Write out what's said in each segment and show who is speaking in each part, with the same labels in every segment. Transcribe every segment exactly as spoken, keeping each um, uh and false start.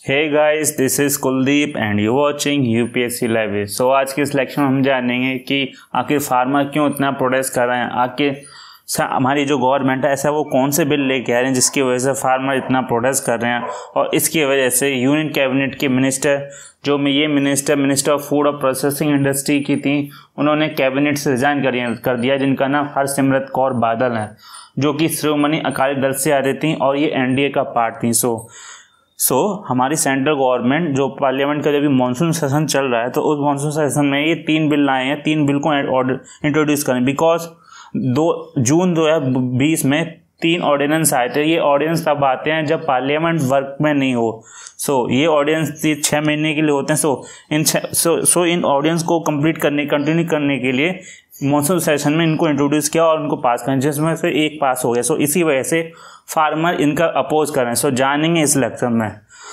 Speaker 1: Hey guys, this is Kuldeep and you watching UPSC live. So आज के इस lecture में हम जानेंगे कि आखिर फार्मर क्यों इतना प्रोटेस्ट कर रहे हैं। आखिर हमारी जो गवर्नमेंट है ऐसा वो कौन से बिल लेके आ रहे हैं जिसकी वजह से फार्मर इतना प्रोटेस्ट कर रहे हैं, और इसकी वजह से यूनियन कैबिनेट के मिनिस्टर जो में ये मिनिस्टर मिनिस्टर ऑफ फूड और प्रोसेसिंग इंडस्ट्री की थी, उन्होंने कैबिनेट से रिजाइन कर, कर दिया, जिनका नाम हरसिमरत कौर बादल है, जो कि शिरोमणि अकाली दल से आ रही थी और ये एनडीए का पार्ट थी। सो सो so, हमारी सेंट्रल गवर्नमेंट जो पार्लियामेंट का जब भी मानसून सेशन चल रहा है तो उस मानसून सेशन में ये तीन बिल लाए हैं, तीन बिल को इंट्रोड्यूस करें, बिकॉज दो जून दो हज़ार बीस में तीन ऑर्डिनेंस आए थे। ये ऑर्डिनेंस तब आते हैं जब पार्लियामेंट वर्क में नहीं हो। सो so, ये ऑर्डिनेंस छः महीने के लिए होते हैं। सो so, इन सो सो इन ऑर्डिनेंस को कंप्लीट करने कंटिन्यू करने के लिए मानसून सेशन में इनको इंट्रोड्यूस किया और उनको पास करें, जिसमें से एक पास हो गया। सो so, इसी वजह से फार्मर इनका अपोज कर रहे हैं। सो so, जानेंगे इस लेक्चर में।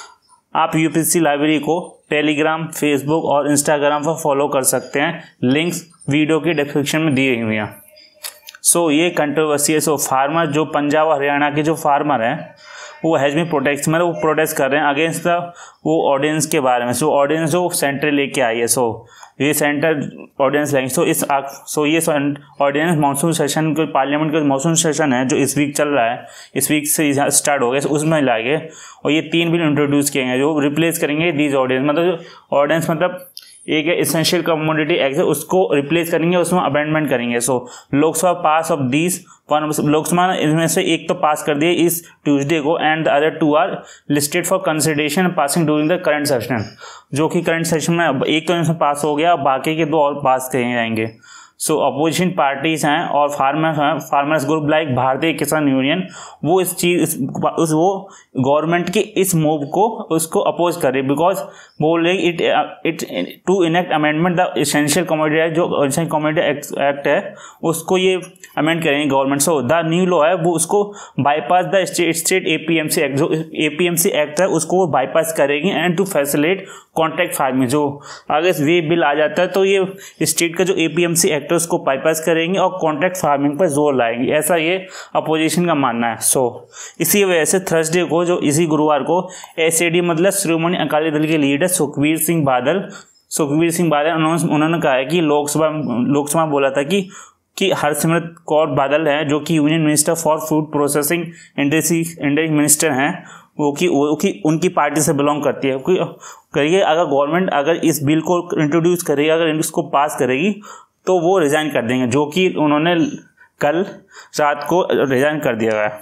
Speaker 1: आप यूपीएससी लाइब्रेरी को टेलीग्राम, फेसबुक और इंस्टाग्राम पर फॉलो कर सकते हैं, लिंक्स वीडियो के डिस्क्रिप्शन में दी हुई हैं। सो so, ये कंट्रोवर्सी है। सो so, फार्मर जो पंजाब और हरियाणा के जो फार्मर हैं वो हैज बीन प्रोटेस्ट मतलब वो प्रोटेस्ट कर रहे हैं अगेंस्ट द वो ऑर्डिनेंस के बारे में। सो so, ऑर्डिनेंस जो सेंटर लेके आई है, सो so, ये सेंटर ऑर्डिनेंस लेंगे। सो इस सो ये ऑर्डिनेंस मानसून सेशन के पार्लियामेंट का मानसून सेशन है जो इस वीक चल रहा है, इस वीक से स्टार्ट हो गया, so, उसमें लाएंगे और ये तीन बिल इंट्रोड्यूस किए गए जो रिप्लेस करेंगे दीज ऑर्डिनेंस। मतलब ऑर्डिनेंस मतलब एक है एसेंशियल कमोडिटी एक्ट, उसको रिप्लेस करेंगे, उसमें अमेंडमेंट करेंगे। So Lok Sabha pass of these one Lok Sabha ने इनमें से एक तो पास कर दिए इस ट्यूसडे को, and the other two are listed for consideration passing during the current session, जो कि करंट सेशन में एक तो इनमें पास हो गया, बाकी के दो और पास किए जाएंगे। सो अपोजिशन पार्टीज हैं और फार्मर्स हैं, फार्मर्स ग्रुप लाइक भारतीय किसान यूनियन, वो इस चीज उस वो गवर्नमेंट के इस मूव को उसको अपोज कर रही, बिकॉज बोल रहे it it to enact amendment the essential commodity act, जो एसेंशियल कमोडिटी एक्ट है उसको ये अमेंड करेंगे government. So the new law है वो उसको bypass the state state APMC act, जो एपीएमसी एक्ट है उसको वो बाईपास करेगी, and to facilitate contract farming. जो अगर ये बिल आ जाता है तो ये स्टेट का जो एपीएमसी एक्ट है उसको बाईपास करेंगे और कॉन्ट्रैक्ट फार्मिंग पर जोर लाएंगे, ऐसा ये अपोजिशन का मानना है। सो so, इसी वजह से थर्सडे को जो इसी गुरुवार को एसएडी मतलब शिरोमणि अकाली दल के लीडर सुखबीर सिंह बादल सुखबीर सिंह बादल उन्होंने कहा है कि लोकसभा लोकसभा बोला था कि कि हरसिमरत कौर बादल है जो कि union minister for food processing industry industry minister हैं, वो कि वो कि उनकी पार्टी से बिलोंग करती है। करिए अगर गवर्नमेंट अगर इस बिल को इंट्रोड्यूस करेगी, अगर इसको पास करेगी तो वो रिजाइन कर देंगे, जो कि उन्होंने कल रात को रिजाइन कर दिया गया।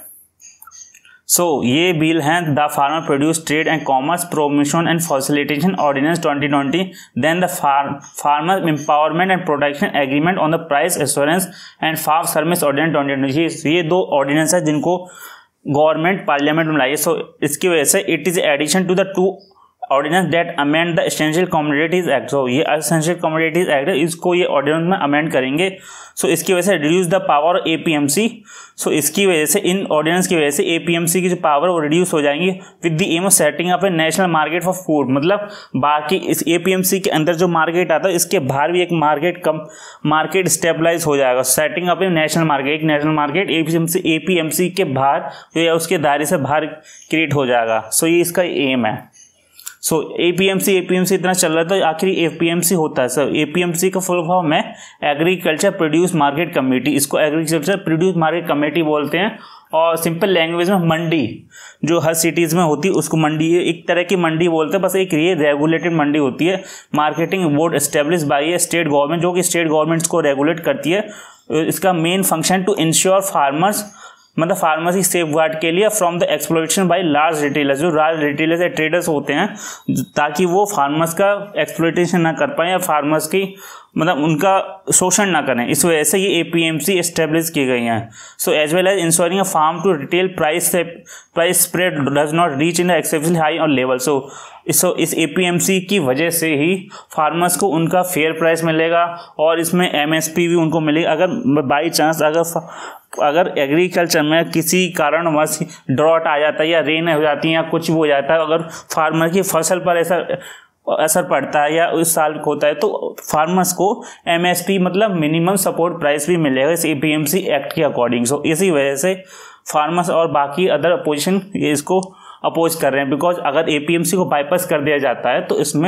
Speaker 1: सो so, ये बिल हैं the farmer produce trade and commerce promotion and facilitation ordinance twenty twenty, then the farmer empowerment and protection agreement on the price assurance and farm service ordinance twenty twenty. ये दो ordinance है जिनको government parliament में लाई है। सो इसकी वजह से it is addition to the two ordinance that amend the essential commodities act. So ये एसेंशियल कमोडिटीज एक्ट है, इसको ये ऑर्डिनेंस में अमेंड करेंगे। सो so, इसकी वजह से reduce the power APMC. So इसकी वजह से इन ऑर्डिनेंस की वजह से एपीएमसी की जो पावर वो रिड्यूस हो जाएंगी with the aim of setting up a national market for food. मतलब बाकी इस एपीएमसी के अंदर जो मार्केट आता है इसके बाहर भी एक मार्केट कम मार्केट स्टेबलाइज हो जाएगा। Setting up a national market, एक नेशनल मार्केट एपीएमसी एपीएमसी के बाहर या उसके दायरे से बाहर क्रिएट हो जाएगा। सो so, ये इसका एम है। सो एपीएमसी एपीएमसी इतना चल रहा है तो आखिर एपीएमसी होता है सर। एपीएमसी का फुल फॉर्म है एग्रीकल्चर प्रोड्यूस मार्केट कमेटी, इसको एग्रीकल्चर प्रोड्यूस मार्केट कमेटी बोलते हैं, और सिंपल लैंग्वेज में मंडी जो हर सिटीज़ में होती है उसको मंडी एक तरह की मंडी बोलते हैं, बस एक ये रेगुलेटेड मंडी होती है। Marketing board establish by a state government, जो कि स्टेट गवर्नमेंट्स को रेगुलेट करती है। इसका main function to ensure farmers मतलब फार्मर्स की सेफ गार्ड के लिए from the exploitation by large retailers, जो लार्ज रिटेलर्स या ट्रेडर्स होते हैं, ताकि वो फार्मर्स का एक्सप्लॉइटेशन ना कर पाए या फार्मर्स की मतलब उनका शोषण ना करें। इस वजह से ये एपीएमसी एस्टेब्लिश की गई हैं। So as well as ensuring a farm to retail price से price spread does not reach in exceptionally high on level. So so इस एपीएमसी की वजह से ही फार्मर्स को उनका फेयर प्राइस मिलेगा और इसमें एमएसपी भी उनको मिलेगी। अगर बाई चांस अगर अगर एग्रीकल्चर में किसी कारणवश ड्रॉट आ जाता है या रेन हो जाती है या कुछ भी हो जाता है, अगर फार्मर की फसल पर ऐसा असर पड़ता है या उस साल होता है तो फार्मर्स को एमएसपी मतलब मिनिमम सपोर्ट प्राइस भी मिलेगा इस एपीएमसी एक्ट के अकॉर्डिंग। सो इसी वजह से फार्मर्स और बाकी अदर अपोजिशन ये इसको अपोज कर रहे हैं, बिकॉज अगर एपीएमसी को बाईपास कर दिया जाता है तो इसमें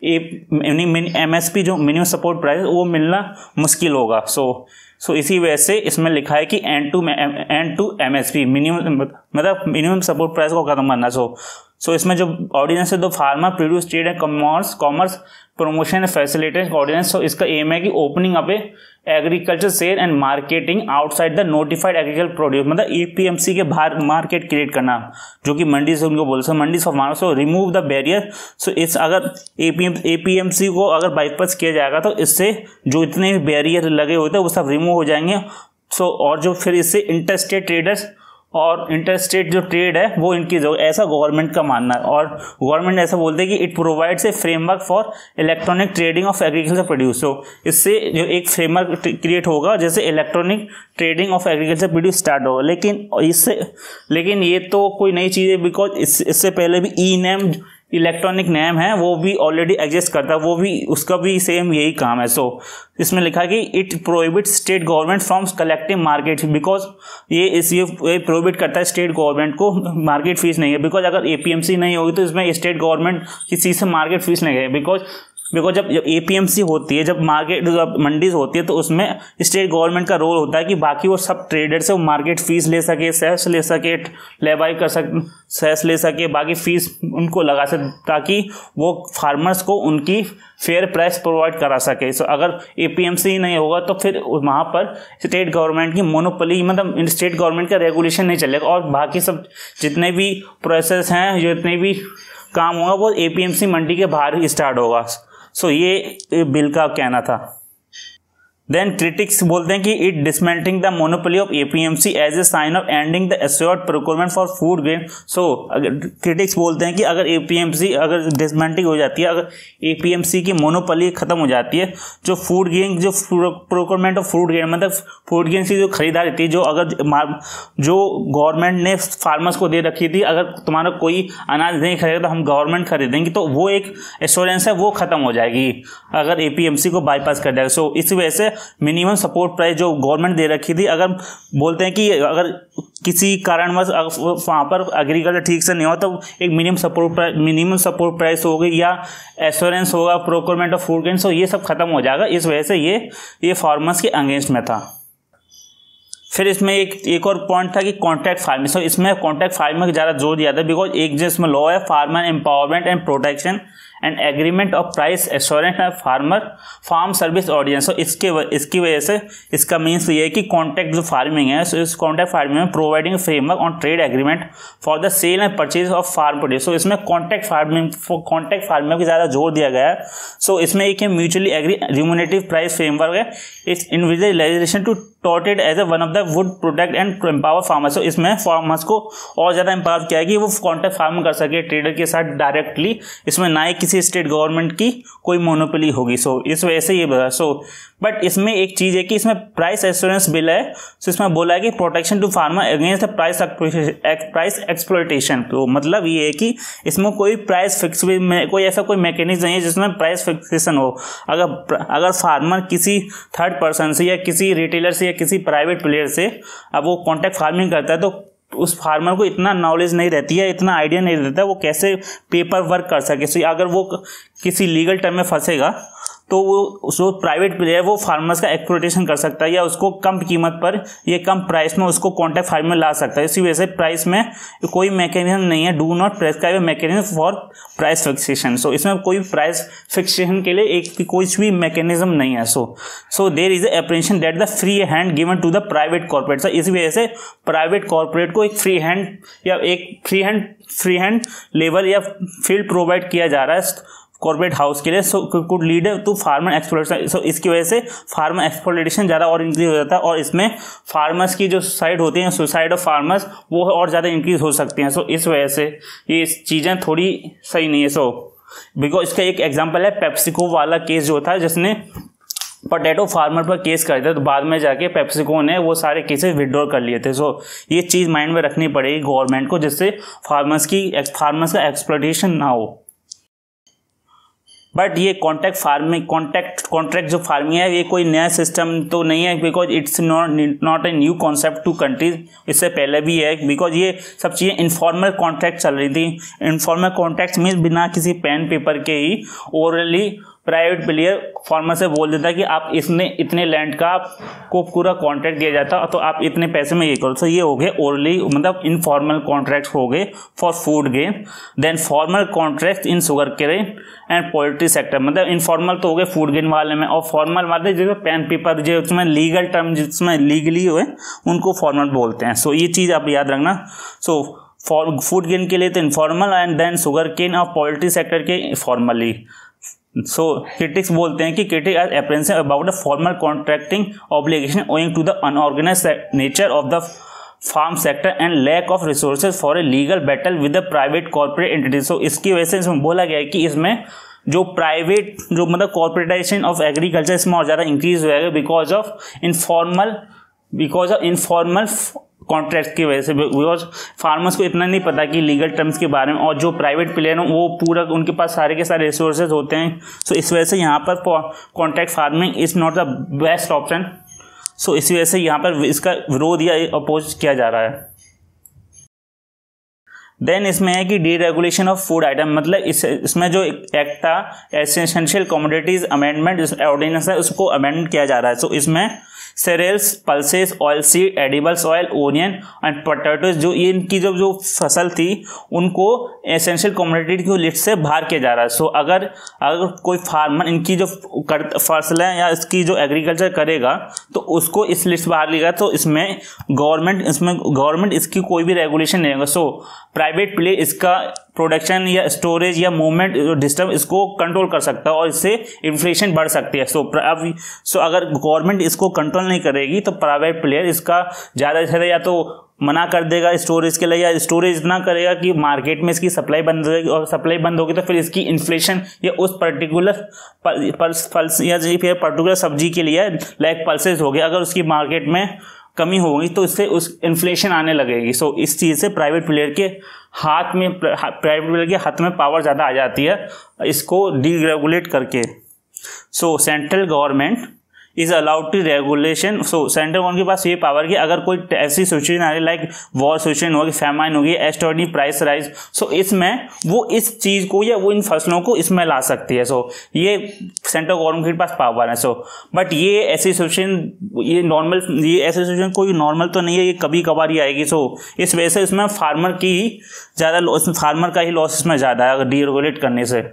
Speaker 1: एमएसपी जो मिनिमम सपोर्ट प्राइस वो मिलना मुश्किल होगा। सो सो इसी वजह से इसमें लिखा है कि an to an to MSP minimum मतलब मिनिमम सपोर्ट प्राइस को खत्म करना। सो सो इसमें जो ऑर्डिनेंस है दो farmer produce trade and commerce commerce promotion facilitation ordinance. So इसका एम है कि opening up a agriculture sale and marketing outside the notified agriculture produce, मतलब एपीएमसी के बाहर मार्केट क्रिएट करना, जो कि मंडी से उनको बोल सो मंडी for farmer. So remove the barrier. So इस अगर एपीएम एपीएमसी को अगर बाईपास किया जाएगा तो इससे जो इतने भी बैरियर लगे होते हैं वो सब रिमूव हो जाएंगे। सो और जो फिर इससे इंटरस्टेट ट्रेडर्स और इंटरस्टेट जो ट्रेड है वो इनकी जो ऐसा गवर्नमेंट का मानना है, और गवर्नमेंट ऐसा बोलते हैं कि it provides a framework for electronic trading of agriculture produce. So इससे जो एक फ्रेमवर्क क्रिएट होगा जैसे electronic trading of agriculture produce start होगा। लेकिन इससे लेकिन ये तो कोई नई चीज़ है, बिकॉज इस, इससे पहले भी ई नेम इलेक्ट्रॉनिक नेम है वो भी ऑलरेडी एग्जिस्ट करता है, वो भी उसका भी सेम यही काम है। सो so, इसमें लिखा है कि it prohibit state government from collecting market, because ये इस ये प्रोहिबिट करता है स्टेट गवर्नमेंट को मार्केट फीस नहीं है, बिकॉज अगर एपीएमसी नहीं होगी तो इसमें स्टेट गवर्नमेंट किसी से मार्केट फीस नहीं है। बिकॉज बिकॉज जब जब एपीएमसी होती है, जब मार्केट जब मंडीज होती है तो उसमें स्टेट गवर्नमेंट का रोल होता है कि बाकी वो सब ट्रेडर से वो मार्केट फीस ले सके, सेस ले सके, लेवाई कर सके, सेस ले सके, बाकी फीस उनको लगा सके ताकि वो फार्मर्स को उनकी फेयर प्राइस प्रोवाइड करा सके। सो अगर एपीएमसी नहीं होगा तो फिर वहाँ पर स्टेट गवर्नमेंट की मोनोपोली मतलब स्टेट गवर्नमेंट का रेगुलेशन नहीं चलेगा, और बाकी सब जितने भी प्रोसेस हैं जितने भी काम होगा वो एपीएमसी मंडी के बाहर ही स्टार्ट होगा। सो so, ये बिल का कहना था। देन क्रिटिक्स बोलते हैं कि it dismantling the monopoly of APMC as a sign of ending the assured procurement for food grain. So critics बोलते हैं कि अगर एपीएमसी अगर डिसमेंटलिंग हो जाती है, अगर एपीएमसी की मोनोपोली खत्म हो जाती है, जो फूड ग्रेन जो प्रोक्योरमेंट ऑफ फूड ग्रेन मतलब फूड ग्रेन की जो खरीदारी थी, जो अगर जो गवर्नमेंट ने फार्मर्स को दे रखी थी, अगर तुम्हारा कोई अनाज नहीं खरीदेगा तो हम गवर्नमेंट खरीदेंगे, तो वो एक एश्योरेंस है वो खत्म हो जाएगी अगर एपीएमसी को बाईपास कर देगा। सो इस वजह से मिनिमम सपोर्ट प्राइस जो गवर्नमेंट दे रखी थी, अगर बोलते हैं कि अगर किसी कारणवश वहाँ पर एग्रीकल्चर ठीक से नहीं हो तो एक minimum support price minimum support price होगी या एश्योरेंस होगा procurement of food grain, so ये सब खत्म हो जाएगा। इस वजह से ये ये फार्मर्स के अगेंस्ट में था। फिर इसमें एक एक और पॉइंट था कि कॉन्ट्रैक्ट फार्मिंग। सो इसमें कॉन्ट्रैक्ट फार्मिंग का ज़्यादा जोर दिया था, बिकॉज एक जो इसमें लॉ है farmer empowerment and protection and agreement of price assurance and farmer farm service ordinance. So इसके इसकी वजह से इसका मीन्स ये है कि कॉन्ट्रैक्ट जो फार्मिंग है, सो इस कॉन्ट्रैक्ट फार्मिंग में providing framework on trade agreement for the sale and purchase of farm produce. So इसमें कॉन्ट्रैक्ट फार्मिंग कॉन्ट्रैक्ट फार्मिंग को ज़्यादा जोर दिया गया है। सो इसमें एक mutually agree remunerative price framework है, it's envisualisation to touted as a one of the would protect and empower farmers. So इसमें फार्मर्स को और ज़्यादा एम्पावर किया है कि वो कॉन्ट्रैक्ट फार्मिंग कर सके ट्रेडर के साथ डायरेक्टली, इसमें ना ही किसी स्टेट गवर्नमेंट की कोई मोनोपोली होगी। सो इस वजह से ये बता सो बट इसमें एक चीज़ है कि इसमें प्राइस एश्योरेंस बिल है, सो इसमें बोला है कि protection to farmer against the price price exploitation. तो मतलब ये है कि इसमें कोई प्राइस फिक्स में कोई ऐसा कोई मैकेनिज्म नहीं है जिसमें प्राइस फिक्सेशन हो। अगर अगर फार्मर किसी थर्ड पर्सन से या किसी रिटेलर से या किसी प्राइवेट प्लेयर से अब वो कॉन्ट्रैक्ट फार्मिंग करता है तो उस फार्मर को इतना नॉलेज नहीं रहती है, इतना आइडिया नहीं रहता है वो कैसे पेपर वर्क कर सके। सो अगर वो किसी लीगल टर्म में फंसेगा तो वो जो प्राइवेट प्लेयर वो फार्मर्स का एक्सप्लॉयटेशन कर सकता है या उसको कम कीमत पर या कम प्राइस में उसको कॉन्ट्रैक्ट फार्मिंग में ला सकता है। इसी वजह से प्राइस में कोई मैकेनिज्म नहीं है, do not prescribe a mechanism for price fixation. So इसमें कोई प्राइस फिक्सेशन के लिए एक कोई भी मैकेनिज्म नहीं है। So so there is apprehension that the free hand given to the private corporate. So इस वजह से प्राइवेट कॉर्पोरेट को एक फ्री हैंड या एक free hand free hand level या फील्ड प्रोवाइड किया जा रहा है कॉर्पोरेट हाउस के लिए। So could lead to farmer exploitation. So इसकी वजह से फार्मर एक्सप्लॉयटेशन ज़्यादा और इंक्रीज हो जाता है और इसमें फार्मर्स की जो साइड होती हैं सुसाइड ऑफ फार्मर्स वो और ज़्यादा इंक्रीज हो सकती हैं। सो इस वजह से ये चीज़ें थोड़ी सही नहीं है। सो बिकॉज इसका एक एग्जाम्पल है पेप्सिको वाला केस जो था जिसने पोटैटो फार्मर पर केस कर दिया, तो बाद में जाके पेप्सिको ने वो सारे केसेस विड्रॉ कर लिए थे। सो ये चीज़ माइंड में रखनी पड़ेगी गवर्नमेंट को जिससे फार्मर्स की फार्मर्स का एक्सप्लॉयटेशन ना हो। बट ये कॉन्ट्रैक्ट फार्मिंग कॉन्ट्रैक्ट कॉन्ट्रैक्ट जो फार्मिंग है ये कोई नया सिस्टम तो नहीं है, because it's not not a new concept to countries, इससे पहले भी है, बिकॉज ये सब चीज़ें इनफॉर्मल कॉन्ट्रैक्ट चल रही थी। इनफॉर्मल कॉन्ट्रैक्ट मीन्स बिना किसी पेन पेपर के ही ओरली प्राइवेट प्लेयर फार्मर से बोल देता है कि आप इसने इतने लैंड का आपको पूरा कॉन्ट्रैक्ट दिया जाता तो आप इतने पैसे में ये करो। तो ये हो गए ओरली मतलब इनफॉर्मल कॉन्ट्रैक्ट हो गए for food grain. Then formal contract in sugarcane and poultry sector, मतलब इनफॉर्मल तो हो गए फूड गेन वाले में, और फॉर्मल वाले जो पेन पेपर जो उसमें लीगल टर्म जिसमें लीगली हुए उनको फॉर्मल बोलते हैं। सो ये चीज़ आप याद रखना। सो फॉर फूड गेन के लिए तो informal and then sugarcane और पोल्ट्री सेक्टर के फॉर्मली। सो क्रिटिक्स बोलते हैं कि critic are apprehensive about the formal contracting obligation owing to the unorganised nature of the farm sector and lack of resources for a legal battle with the private corporate entities. So इसकी वजह से इसमें बोला गया है कि इसमें जो प्राइवेट जो मतलब कॉर्पोरेटाइजेशन ऑफ एग्रीकल्चर इसमें और ज़्यादा इंक्रीज होगा because of informal because of informal contract की वजह से, बिकॉज फार्मर्स को इतना नहीं पता कि लीगल टर्म्स के बारे में, और जो प्राइवेट प्लेयर हैं वो पूरा उनके पास सारे के सारे रिसोर्सेज होते हैं। सो इस वजह से यहाँ पर contract farming is not the best option. So इसी वजह से यहाँ पर इसका विरोध या अपोज किया जा रहा है। देन इसमें है कि deregulation of food item, मतलब इस इसमें जो एक्ट था एसेंशियल कमोडिटीज अमेंडमेंट ऑर्डिनेंस है उसको अमेंड किया जा रहा है। सो इसमें cereals, pulses, oil seed, edibles oil, onion and potatoes जो ये इनकी जो जो फसल थी उनको एसेंशियल कमोडिटी की लिस्ट से बाहर किया जा रहा है। सो so, अगर अगर कोई फार्मर इनकी जो फसल है या इसकी जो एग्रीकल्चर करेगा तो उसको इस लिस्ट बाहर लेगा तो इसमें गवर्नमेंट इसमें गवर्नमेंट इसकी कोई भी रेगुलेशन नहीं होगा। सो प्राइवेट प्ले इसका प्रोडक्शन या स्टोरेज या मूवमेंट डिस्टर्ब इसको कंट्रोल कर सकता है और इससे इन्फ्लेशन बढ़ सकती है। सो अब सो अगर गवर्नमेंट इसको कंट्रोल नहीं करेगी तो प्राइवेट प्लेयर इसका ज़्यादा से ज़्यादा या तो मना कर देगा स्टोरेज के लिए, या स्टोरेज इतना करेगा कि मार्केट में इसकी सप्लाई बंद हो जाएगी, और सप्लाई बंद होगी तो फिर इसकी इन्फ्लेशन या उस पर्टिकुलर पल्स या फिर पर्टिकुलर सब्जी के लिए लाइक पल्सेस हो गया अगर उसकी मार्केट में कमी होगी तो इससे उस इन्फ्लेशन आने लगेगी। सो इस चीज़ से प्राइवेट प्लेयर के हाथ में प्राइवेट प्लेयर के हाथ में पावर ज़्यादा आ जाती है इसको डीरेगुलेट करके। So central government is allowed to regulation. So central government के पास ये पावर कि अगर कोई ऐसी सिचुएशन आ रही लाइक वॉर सिचुएशन होगी, फैमाइन होगी, एक्स्ट्राऑर्डिनरी प्राइस राइज, सो इसमें वो इस चीज़ को या वो इन फसलों को इसमें ला सकती है। सो ये सेंट्रल गवर्नमेंट के पास पावर है। सो बट ये ऐसी सिचुएशन ये नॉर्मल ये ऐसी सिचुएशन कोई नॉर्मल तो नहीं है, ये कभी कभार ही आएगी। सो इस वजह से इसमें फार्मर की ही ज़्यादा लॉस फार्मर का ही लॉस इसमें ज़्यादा है अगर डीरेगुलेट करने से।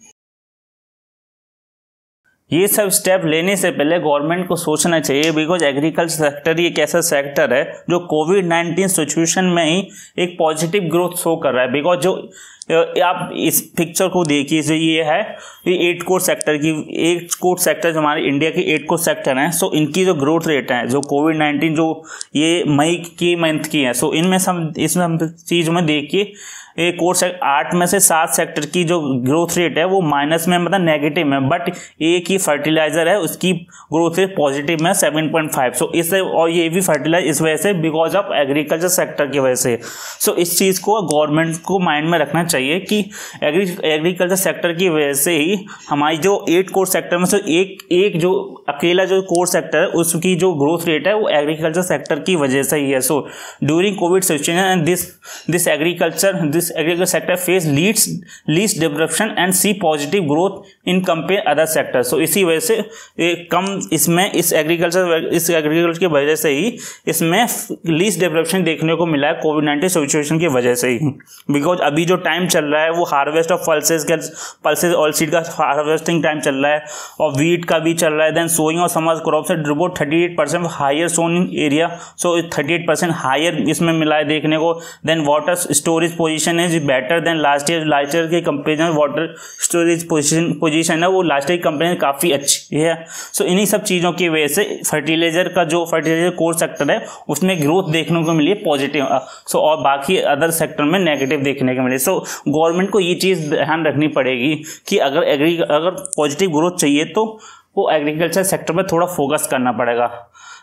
Speaker 1: ये सब स्टेप लेने से पहले गवर्नमेंट को सोचना चाहिए, बिकॉज एग्रीकल्चर सेक्टर एक ऐसा सेक्टर है जो कोविड नाइन्टीन सिचुएशन में ही एक पॉजिटिव ग्रोथ शो कर रहा है। बिकॉज जो आप इस पिक्चर को देखिए, जो ये है ये एट कोर सेक्टर की एट कोर सेक्टर जो हमारे इंडिया के एट कोर सेक्टर हैं, सो इनकी जो ग्रोथ रेट है जो कोविड नाइन्टीन जो ये मई की मंथ की है, सो इनमें सब इसमें हम चीज़ में देखिए एक कोर्स आठ में से सात सेक्टर की जो ग्रोथ रेट है वो माइनस में मतलब नेगेटिव में, बट एक ही फर्टिलाइजर है उसकी ग्रोथ रेट पॉजिटिव में सेवन पॉइंट फाइव। सो इससे और ये भी फर्टिलाइजर इस वजह से बिकॉज ऑफ एग्रीकल्चर सेक्टर की वजह से। सो इस चीज़ को गवर्नमेंट को माइंड में रखना चाहिए कि एग्री एग्रीकल्चर सेक्टर की वजह से ही हमारी जो एट कोर सेक्टर में से एक एक जो अकेला जो कोर सेक्टर है उसकी जो ग्रोथ रेट है वो एग्रीकल्चर सेक्टर की वजह से ही है। So during COVID situation and this this agriculture this agriculture sector face least least disruption and see positive growth in compare other sectors। so इसी वजह से कम इसमें इस एग्रीकल्चर इस एग्रीकल्चर की वजह से ही इसमें लीस्ट डिसरप्शन देखने को मिला है कोविड नाइन्टीन सिचुएशन की वजह से ही। बिकॉज अभी जो टाइम चल रहा है वो हार्वेस्ट ऑफ पल्सेस का पल्सेस ऑयल सीड का हार्वेस्टिंग टाइम चल रहा है और वीट का भी चल रहा है। देन सोइंग और समर क्रॉप से report thirty eight percent higher sown in area, so thirty eight percent higher इसमें मिला है देखने को। Then water storage position is better than last year last year के comparison water storage position position है वो last year comparison काफ़ी अच्छी है। सो इन्हीं सब चीज़ों की वजह से फर्टिलाइजर का जो फर्टिलाइजर कोर सेक्टर है उसमें ग्रोथ देखने को मिली है पॉजिटिव, सो और बाकी अदर सेक्टर में नेगेटिव देखने को मिले। सो गवर्नमेंट को ये चीज़ ध्यान रखनी पड़ेगी कि अगर एग्री अगर पॉजिटिव ग्रोथ चाहिए तो वो एग्रीकल्चर सेक्टर पर थोड़ा फोकस करना पड़ेगा।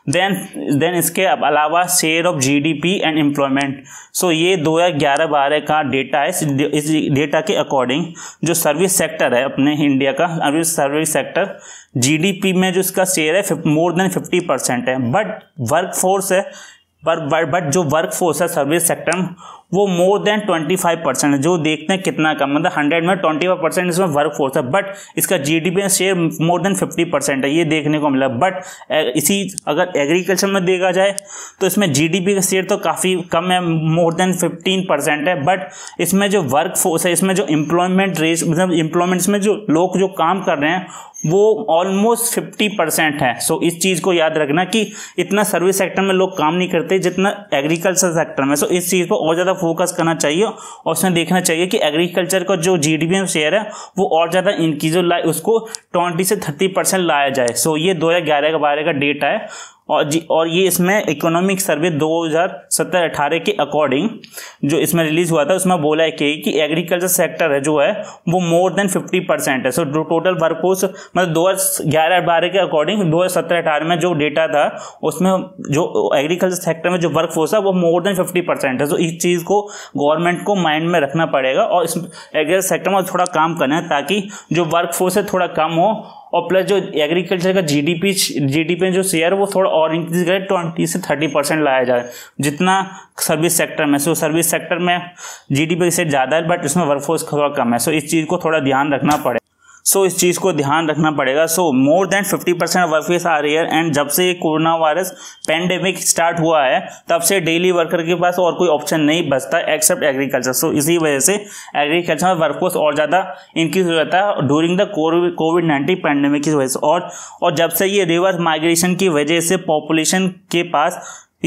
Speaker 1: देन देन इसके अलावा share of GDP and employment. So ये दो हज़ार ग्यारह बारह का डेटा है। इस डेटा के अकॉर्डिंग जो सर्विस सेक्टर है अपने इंडिया का, अभी सर्विस सेक्टर जीडीपी में जो इसका शेयर है मोर देन फिफ्टी परसेंट है। बट वर्क फोर्स है पर बट जो वर्क फोर्स है सर्विस सेक्टर में वो more than twenty five percent है। जो देखते हैं कितना कम, मतलब हंड्रेड में ट्वेंटी फाइव परसेंट इसमें वर्क फोर्स है, बट इसका जीडीपी में share more than fifty percent है, ये देखने को मिला। बट इसी अगर एग्रीकल्चर में देखा जाए तो इसमें जीडीपी का शेयर तो काफ़ी कम है, मोर देन फिफ्टीन परसेंट है। बट इसमें जो वर्क फोर्स है, इसमें जो एम्प्लॉयमेंट रेट, मतलब एम्प्लॉयमेंट्स में जो लोग जो काम कर रहे हैं वो ऑलमोस्ट फिफ्टी परसेंट है। सो इस चीज़ को याद रखना कि इतना सर्विस सेक्टर में लोग काम नहीं करते जितना एग्रीकल्चर सेक्टर में। सो इस चीज़ पर और ज़्यादा फोकस करना चाहिए और उसमें देखना चाहिए कि एग्रीकल्चर का जो जीडीपी में शेयर है वो और ज़्यादा इनकी जो ला उसको ट्वेंटी से थर्टी परसेंट लाया जाए। सो ये दो हज़ार ग्यारह के बारे का डेटा है और जी और ये इसमें इकोनॉमिक सर्वे दो हज़ार सत्रह अठारह के अकॉर्डिंग जो इसमें रिलीज हुआ था उसमें बोला है कि, कि एग्रीकल्चर सेक्टर है जो है वो मोर देन फिफ्टी परसेंट है। सो so, टोटल वर्कफोर्स मतलब दो हज़ार ग्यारह बारह के अकॉर्डिंग दो हज़ार सत्रह अठारह में जो डेटा था उसमें जो एग्रीकल्चर सेक्टर में जो वर्कफोर्स है वो मोर देन फिफ्टी परसेंट है। सो so, इस चीज़ को गवर्नमेंट को माइंड में रखना पड़ेगा और इस एग्रीकल्चर सेक्टर में थोड़ा काम करना है ताकि जो वर्कफोर्स है थोड़ा कम हो और प्लस जो एग्रीकल्चर का जीडीपी जीडीपी जो शेयर है वो थोड़ा और इंक्रीज करे, ट्वेंटी से थर्टी परसेंट लाया जाए जितना सर्विस सेक्टर में। सो सर्विस सेक्टर में जीडीपी से ज़्यादा है बट इसमें वर्कफोर्स थोड़ा कम है। सो इस चीज़ को थोड़ा ध्यान रखना पड़ेगा। सो so, इस चीज़ को ध्यान रखना पड़ेगा। So more than fifty percent workforce are here and जब से कोरोना वायरस पेंडेमिक स्टार्ट हुआ है तब से डेली वर्कर के पास और कोई ऑप्शन नहीं बचता एक्सेप्ट एग्रीकल्चर। सो इसी वजह से एग्रीकल्चर में वर्कफोर्स और ज़्यादा इंक्रीज हो जाता है during the COVID nineteen pandemic की वजह से। और और जब से ये रिवर्स माइग्रेशन की वजह से पॉपुलेशन के पास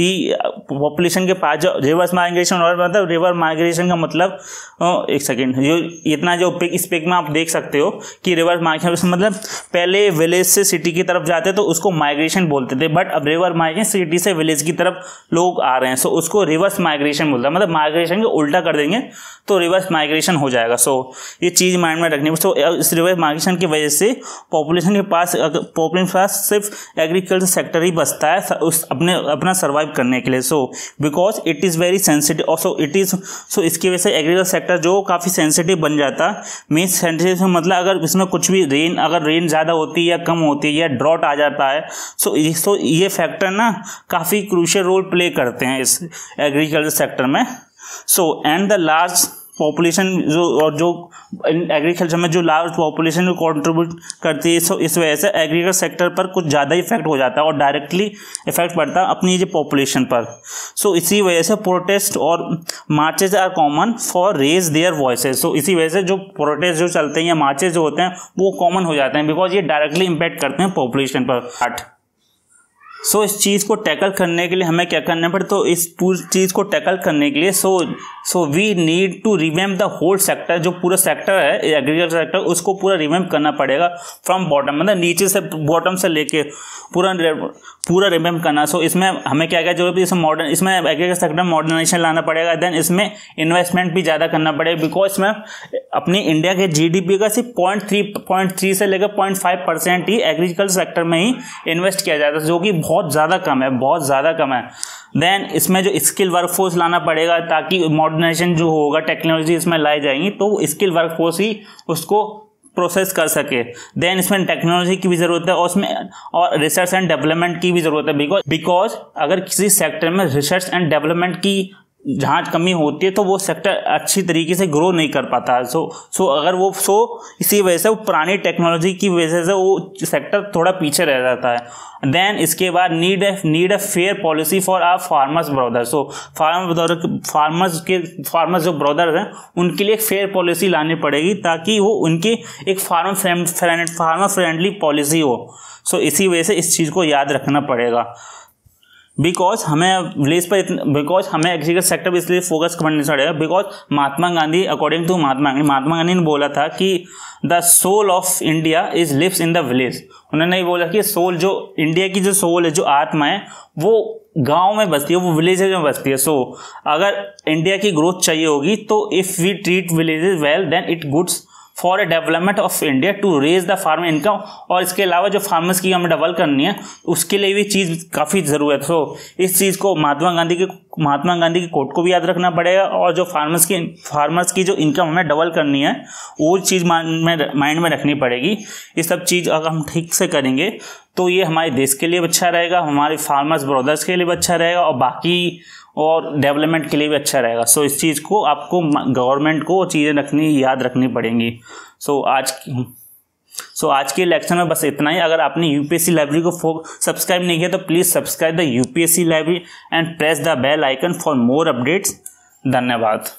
Speaker 1: पॉपुलेशन के पास जो रिवर्स माइग्रेशन और मतलब रिवर्स माइग्रेशन का मतलब एक सेकेंड जो इतना जो पिक इस पिक में आप देख सकते हो कि रिवर्स माइग्रेशन मतलब पहले विलेज से सिटी की तरफ जाते तो उसको माइग्रेशन बोलते थे बट अब रिवर्स माइग्रेशन सिटी से विलेज की तरफ लोग आ रहे हैं। सो उसको रिवर्स माइग्रेशन बोलता है, मतलब माइग्रेशन को उल्टा कर देंगे तो रिवर्स माइग्रेशन हो जाएगा। सो ये चीज़ माइंड में रखनी है। सो इस रिवर्स माइग्रेशन की वजह से पॉपुलेशन के पास पॉपुलेशन के पास सिर्फ एग्रीकल्चर सेक्टर ही बचता है उस अपने अपना सर्वाइव करने के लिए। So because it is very sensitive और सो इट इज़ सो इसकी वजह से एग्रीकल्चर सेक्टर जो काफ़ी सेंसिटिव बन जाता है। मीन्स सेंसिटिव मतलब अगर इसमें कुछ भी रेन अगर रेन ज़्यादा होती है या कम होती है या ड्रॉट आ जाता है सो सो ये फैक्टर ना काफ़ी क्रूशियल रोल प्ले करते हैं इस एग्रीकल्चर सेक्टर में। So and the large population जो और जो एग्रीकल्चर में जो लार्ज पॉपुलेशन को कंट्रीब्यूट करती है। सो इस वजह से एग्रीकल्चर सेक्टर पर कुछ ज़्यादा इफेक्ट हो जाता है और डायरेक्टली इफेक्ट पड़ता है अपनी जो पॉपुलेशन पर। सो इसी वजह से प्रोटेस्ट और marches are common for raise their voices. So इसी वजह से जो प्रोटेस्ट जो चलते हैं या मार्चेज जो होते हैं वो कॉमन हो जाते हैं बिकॉज ये डायरेक्टली इम्पैक्ट करते हैं पॉपुलेशन पर। आठ सो so, इस चीज़ को टैकल करने के लिए हमें क्या करना पड़े तो इस पूरी चीज़ को टैकल करने के लिए so so we need to revamp the whole sector. जो पूरा सेक्टर है एग्रीकल्चर सेक्टर उसको पूरा रिवैम्प करना पड़ेगा फ्रॉम बॉटम, मतलब नीचे से बॉटम से लेके पूरा पूरा रिवैम्प करना। सो so, इसमें हमें क्या क्या जरूरत है, इसमें मॉडर्न इसमें एग्रीकल्चर सेक्टर में मॉडर्नाइजेशन लाना पड़ेगा। देन इसमें इन्वेस्टमेंट भी ज़्यादा करना पड़ेगा बिकॉज इसमें अपनी इंडिया के जीडीपी का सिर्फ पॉइंट थ्री पॉइंट थ्री से लेकर पॉइंट फाइव परसेंट ही एग्रीकल्चर सेक्टर में ही इन्वेस्ट किया जाता है जो कि बहुत ज़्यादा कम है, बहुत ज़्यादा कम है। देन इसमें जो स्किल वर्कफोर्स लाना पड़ेगा ताकि मॉडर्नाइजेशन जो होगा टेक्नोलॉजी इसमें लाई जाएंगी तो स्किल वर्कफोर्स ही उसको प्रोसेस कर सके। देन इसमें टेक्नोलॉजी की भी ज़रूरत है और उसमें और रिसर्च एंड डेवलपमेंट की भी ज़रूरत है बिकॉज बिकॉज अगर किसी सेक्टर में रिसर्च एंड डेवलपमेंट की जहाँ कमी होती है तो वो सेक्टर अच्छी तरीके से ग्रो नहीं कर पाता है। सो सो अगर वो सो इसी वजह से वो पुरानी टेक्नोलॉजी की वजह से वो सेक्टर थोड़ा पीछे रह जाता है। देन इसके बाद need a need a fair policy for our farmers brother. So farmer brother farmers के फार्मर्स जो ब्रदर्स हैं उनके लिए एक फेयर पॉलिसी लानी पड़ेगी ताकि वो उनकी एक farmer friend farmer friendly policy हो। सो so, इसी वजह से इस चीज़ को याद रखना पड़ेगा बिकॉज हमें विलेज पर बिकॉज हमें एग्रीकल्चर सेक्टर पर इसलिए फोकस करना पड़ेगा because Mahatma Gandhi according to Mahatma Gandhi Mahatma Gandhi ने बोला था कि the soul of India is lives in the village. उन्होंने ये बोला कि सोल जो इंडिया की जो सोल है जो आत्मा है वो गांव में बसती है, वो विलेजेज में बसती है। सो so, अगर इंडिया की ग्रोथ चाहिए होगी तो if we treat villages well then it goods for a development of India to raise the farmer income. और इसके अलावा जो फार्मर्स की हमें डबल करनी है उसके लिए भी चीज़ काफ़ी ज़रूरत है। सो इस चीज़ को महात्मा गांधी के महात्मा गांधी की कोट को भी याद रखना पड़ेगा, और जो फार्मर्स की फार्मर्स की जो इनकम हमें डबल करनी है वो चीज़ माइंड में रखनी पड़ेगी। ये सब चीज़ अगर हम ठीक से करेंगे तो ये हमारे देश के लिए अच्छा रहेगा, हमारे फार्मर्स ब्रदर्स के लिए भी अच्छा रहेगा, और बाकी और डेवलपमेंट के लिए भी अच्छा रहेगा। सो इस चीज़ को आपको गवर्नमेंट को चीज़ें रखनी याद रखनी पड़ेंगी। सो आज की सो आज के लेक्चर में बस इतना ही। अगर आपने यूपीएससी लाइब्रेरी को सब्सक्राइब नहीं किया तो please subscribe the UPSC library and press the bell icon for more updates. धन्यवाद।